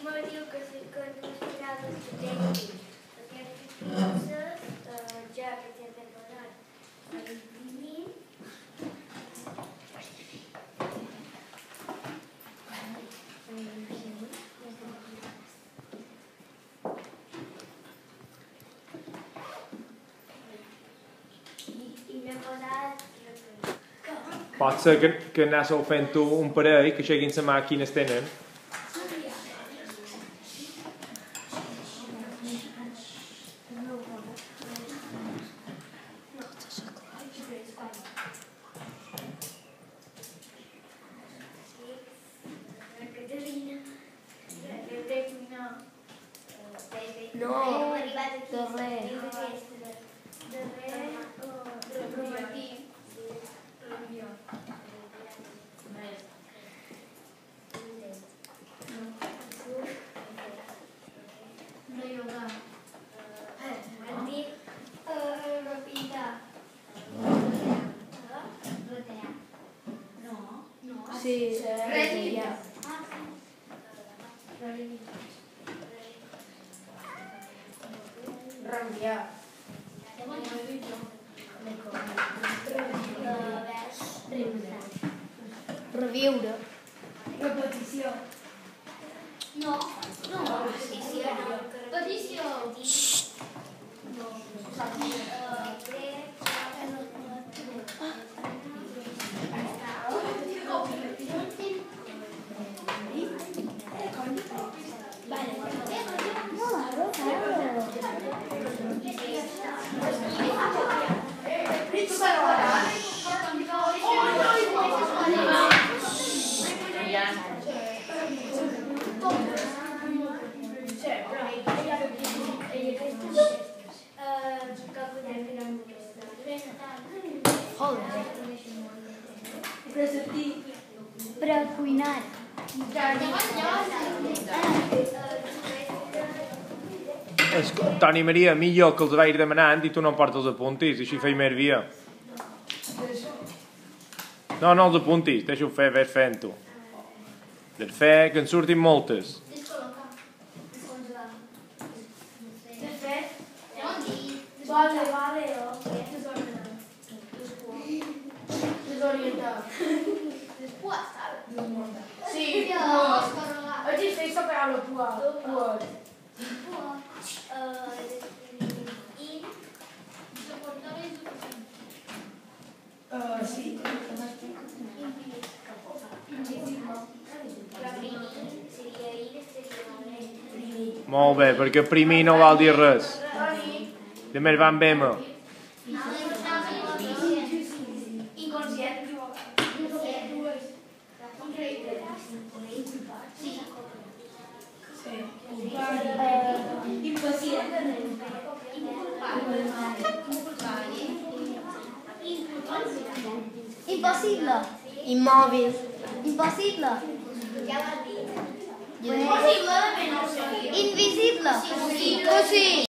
diu que no es podrà discutir aquestes coses, ja que té preparat l'imprimir. I m'he posat... Pot ser que anàssiu fent un parell, que aixequin la mà quines tenen. No, de res. Sí, retirada. Reenviar. Reviure. Repetició. No. Petició. Petició. Per a cuinar. Toni Maria, millor que els vaig demanant i tu no em portes els apuntis, així feim més via. No, no els apuntis, deixa-ho fer, ves fent-ho. De fer, que en surtin moltes. Sí, existeix per a la pua. Sí. Molt bé, perquè primer no vol dir res. Només van bé me. Impossible. Immòbil. Impossible. Invisible. Possible.